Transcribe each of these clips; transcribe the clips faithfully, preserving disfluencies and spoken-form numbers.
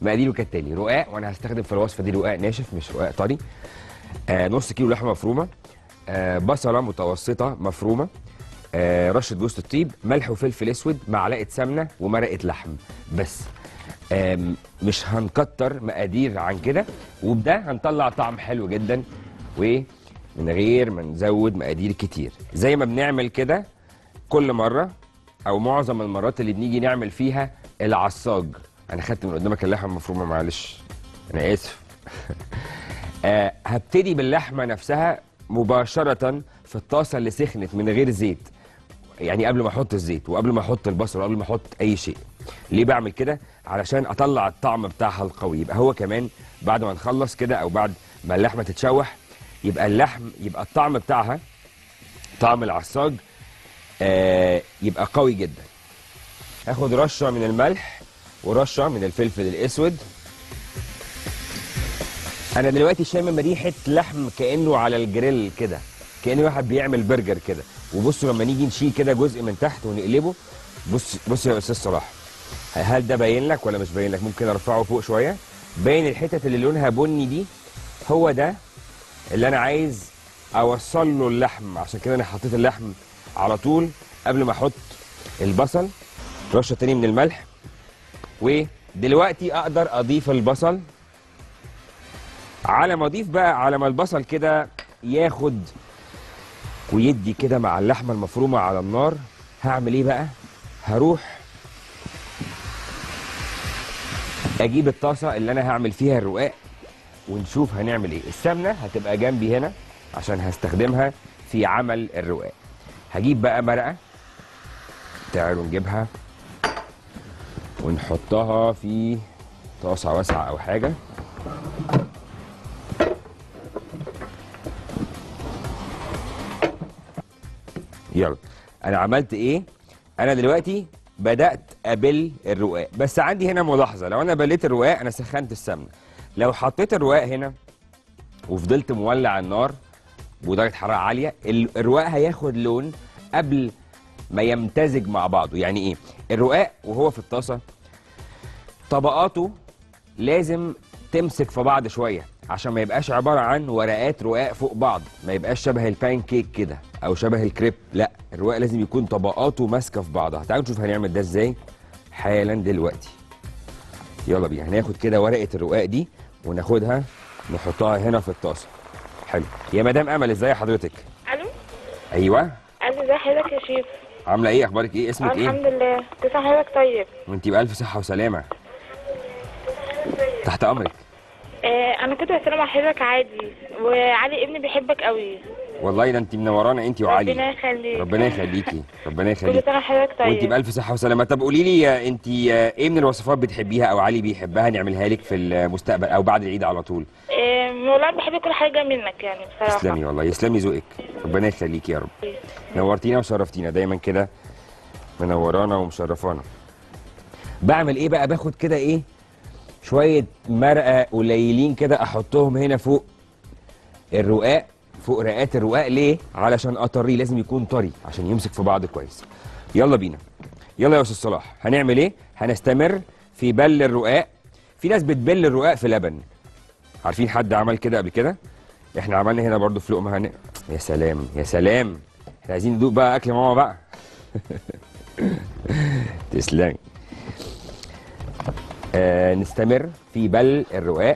مقاديره كالتالي: رقاق، وانا هستخدم في الوصفه دي رقاق ناشف مش رقاق طري. آه نص كيلو لحمه مفرومه، آه بصله متوسطه مفرومه، آه رشه جوز الطيب، ملح وفلفل اسود، معلقه سمنه ومرقه لحم بس. آه مش هنكتر مقادير عن كده، وبده هنطلع طعم حلو جدا ومن غير ما نزود مقادير كتير، زي ما بنعمل كده كل مره او معظم المرات اللي بنيجي نعمل فيها العصاج. انا خدت من قدامك اللحمه المفرومه، معلش انا اسف. آه هبتدي باللحمه نفسها مباشره في الطاسه اللي سخنت من غير زيت، يعني قبل ما احط الزيت وقبل ما احط البصل وقبل ما احط اي شيء. ليه بعمل كده؟ علشان اطلع الطعم بتاعها القوي، يبقى هو كمان بعد ما نخلص كده او بعد ما اللحمه تتشوح يبقى اللحم يبقى الطعم بتاعها طعم العصاج آه يبقى قوي جدا. هاخد رشه من الملح ورشه من الفلفل الاسود. انا دلوقتي شامم ريحه لحم كانه على الجريل كده، كأن واحد بيعمل برجر كده. وبصوا لما نيجي نشيل كده جزء من تحت ونقلبه، بص بص يا استاذ صلاح، هل ده باين لك ولا مش باين لك؟ ممكن ارفعه فوق شويه، باين الحتت اللي لونها بني دي، هو ده اللي انا عايز اوصل له اللحم. عشان كده انا حطيت اللحم على طول قبل ما احط البصل. رشه تاني من الملح، ودلوقتي اقدر اضيف البصل. على ما اضيف بقى، على ما البصل كده ياخد ويدي كده مع اللحمه المفرومه على النار، هعمل ايه بقى؟ هروح اجيب الطاسه اللي انا هعمل فيها الرقاق ونشوف هنعمل ايه. السمنه هتبقى جنبي هنا عشان هستخدمها في عمل الرقاق. هجيب بقى مرقه، تعالوا نجيبها ونحطها في طاسه واسعه او حاجه. يلا، انا عملت ايه؟ انا دلوقتي بدات ابل الرقاق، بس عندي هنا ملاحظه: لو انا بليت الرقاق انا سخنت السمنه، لو حطيت الرقاق هنا وفضلت مولع النار ودرجه حراره عاليه، الرقاق هياخد لون قبل ما يمتزج مع بعضه. يعني ايه؟ الرقاق وهو في الطاسه طبقاته لازم تمسك في بعض شويه عشان ما يبقاش عباره عن ورقات رقاق فوق بعض، ما يبقاش شبه البان كيك كده او شبه الكريب. لا، الرقاق لازم يكون طبقاته ماسكه في بعضها. تعالوا نشوف هنعمل ده ازاي حالا دلوقتي. يلا بينا، هناخد كده ورقه الرقاق دي وناخدها نحطها هنا في الطاسه. حلو يا مدام امل، ازاي حضرتك؟ الو. ايوه. الو، ازي حضرتك يا شيف؟ عامله ايه؟ اخبارك ايه؟ اسمك ايه؟ الحمد لله. كيف حضرتك؟ طيب وانتي بالف صحه وسلامه. تحت امرك. آه انا كنت بسلم على حضرتك عادي، وعلي ابني بيحبك قوي. والله ده انت منورانا انت وعلي. ربنا يخليك. ربنا يخليكي، ربنا كل يخليكي. سنه وحضرتك طيب. وانت بالف صحه وسلامه. طب قولي لي انت ايه من الوصفات بتحبيها او علي بيحبها نعملها لك في المستقبل او بعد العيد على طول؟ آه والله بحب كل حاجه منك يعني بصراحه. تسلمي والله، يسلمي ذوقك، ربنا يخليكي يا رب. نورتينا وشرفتينا دايما كده، منورانا ومشرفانا. بعمل ايه بقى؟ باخد كده ايه شويه مرقه قليلين كده احطهم هنا فوق الرقاق، فوق رقات الرقاق. ليه؟ علشان اطريه، لازم يكون طري عشان يمسك في بعض كويس. يلا بينا، يلا يا استاذ صلاح. هنعمل ايه؟ هنستمر في بل الرقاق. في ناس بتبل الرقاق في لبن، عارفين حد عمل كده قبل كده؟ احنا عملنا هنا برضو في لقمه. هن... يا سلام يا سلام، احنا عايزين ندوق بقى اكل ماما بقى. تسلمي. آه نستمر في بل الرقاق.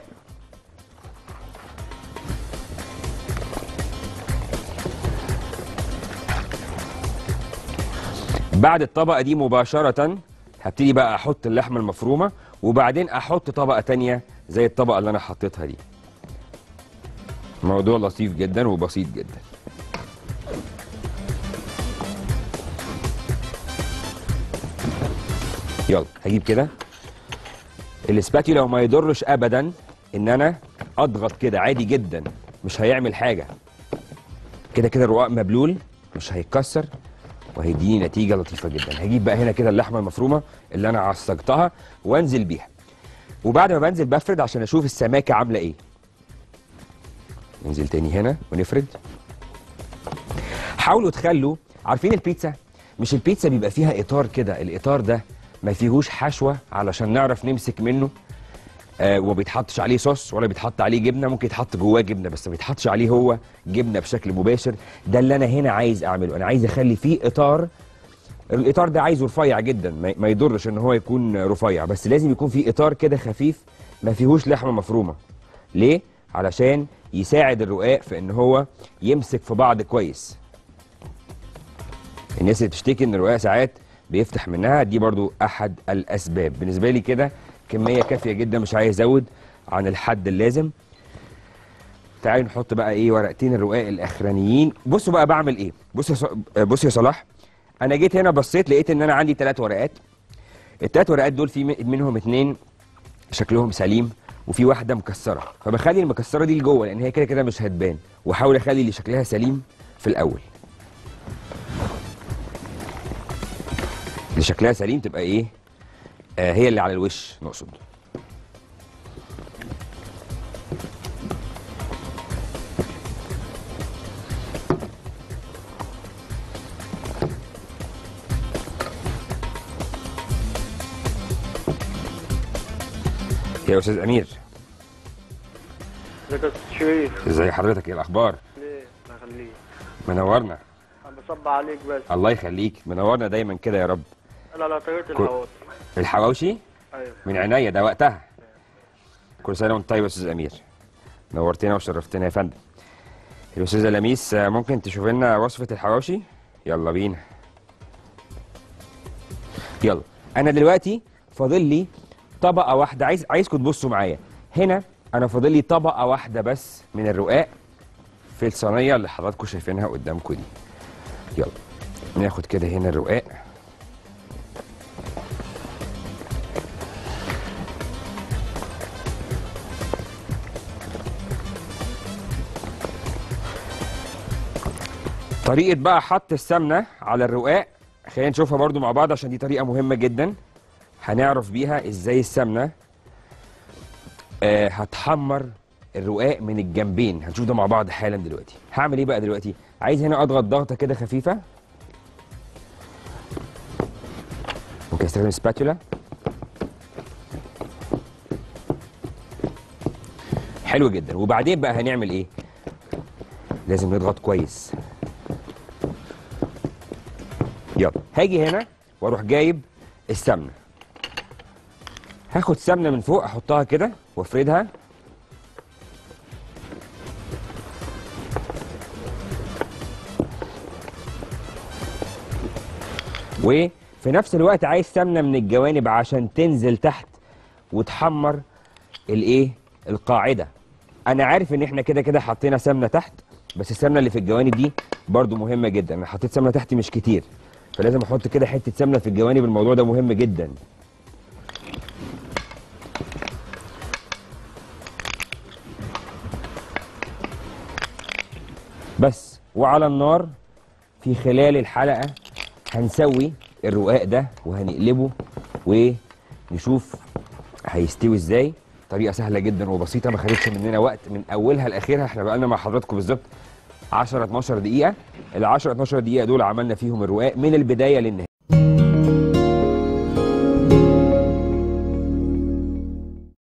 بعد الطبقه دي مباشره هبتدي بقى احط اللحمه المفرومه، وبعدين احط طبقه تانية زي الطبقه اللي انا حطيتها دي. موضوع لطيف جدا وبسيط جدا. يلا هجيب كده الاسباتيولا، وما يضرش ابدا ان انا اضغط كده عادي جدا، مش هيعمل حاجه. كده كده الرقاق مبلول مش هيتكسر وهيديني نتيجه لطيفه جدا. هجيب بقى هنا كده اللحمه المفرومه اللي انا عصجتها وانزل بيها، وبعد ما بنزل بفرد عشان اشوف السماكه عامله ايه. ننزل تاني هنا ونفرد. حاولوا تخلوا، عارفين البيتزا؟ مش البيتزا بيبقى فيها اطار كده، الاطار ده ما فيهوش حشوه علشان نعرف نمسك منه. آه وما بيتحطش عليه صوص ولا بيتحط عليه جبنه، ممكن يتحط جواه جبنه بس ما بيتحطش عليه هو جبنه بشكل مباشر. ده اللي انا هنا عايز اعمله، انا عايز اخلي فيه اطار. الاطار ده عايزه رفيع جدا، ما ما يضرش ان هو يكون رفيع، بس لازم يكون فيه اطار كده خفيف ما فيهوش لحمه مفرومه. ليه؟ علشان يساعد الرقاق في ان هو يمسك في بعض كويس. الناس اللي بتشتكي ان الرقاق ساعات بيفتح منها، دي برضو احد الاسباب. بالنسبه لي كده كميه كافيه جدا، مش عايز ازود عن الحد اللازم. تعالوا نحط بقى ايه ورقتين الرقاق الاخرانيين. بصوا بقى بعمل ايه. بص يا ص... بص يا صلاح، انا جيت هنا بصيت لقيت ان انا عندي ثلاث ورقات. الثلاث ورقات دول في منهم اتنين شكلهم سليم وفي واحده مكسره، فبخلي المكسره دي لجوه لان هي كده كده مش هتبان، واحاول اخلي اللي شكلها سليم في الاول. اللي شكلها سليم تبقى ايه؟ آه هي اللي على الوش نقصد. يا استاذ امير. ازيك يا استاذ شريف؟ ازي حضرتك؟ ايه الاخبار؟ ليه؟ الله يخليك. منورنا. انا بصب عليك بس. الله يخليك، منورنا دايما كده يا رب. انا على طريقة كل... الحواوشي. الحواوشي؟ ايوه من عينيا، ده وقتها. كل سنه وانت طيب يا استاذ امير. نورتنا وشرفتنا يا فندم. الاستاذه لميس ممكن تشوف لنا وصفه الحواوشي؟ يلا بينا. يلا انا دلوقتي فاضل لي طبقه واحده، عايز عايزكم تبصوا معايا هنا. انا فاضل لي طبقه واحده بس من الرقاق في الصينيه اللي حضراتكم شايفينها قدامكم دي. يلا ناخد كده هنا الرقاق. طريقه بقى حط السمنه على الرقاق خلينا نشوفها برضو مع بعض، عشان دي طريقه مهمه جدا هنعرف بيها ازاي السمنه آه هتحمر الرقاق من الجنبين. هنشوف ده مع بعض حالا دلوقتي. هعمل ايه بقى دلوقتي؟ عايز هنا اضغط ضغطه كده خفيفه، ممكن استخدم سباتولا. حلو جدا. وبعدين بقى هنعمل ايه؟ لازم نضغط كويس. يلا هاجي هنا واروح جايب السمنه. هاخد سمنه من فوق احطها كده وافردها، وفي نفس الوقت عايز سمنه من الجوانب عشان تنزل تحت وتحمر الايه؟ القاعده. انا عارف ان احنا كده كده حطينا سمنه تحت، بس السمنه اللي في الجوانب دي برضو مهمه جدا. انا حطيت سمنه تحت مش كتير، فلازم احط كده حته سمنه في الجوانب. الموضوع ده مهم جدا. بس وعلى النار في خلال الحلقه هنسوي الرقاق ده وهنقلبه ونشوف هيستوي ازاي. طريقه سهله جدا وبسيطه، ما خدتش مننا وقت من اولها لاخرها. احنا بقالنا مع حضراتكم بالظبط عشرة اتناشر دقيقه. ال عشرة اتناشر دقيقه دول عملنا فيهم الرقاق من البدايه للنهايه.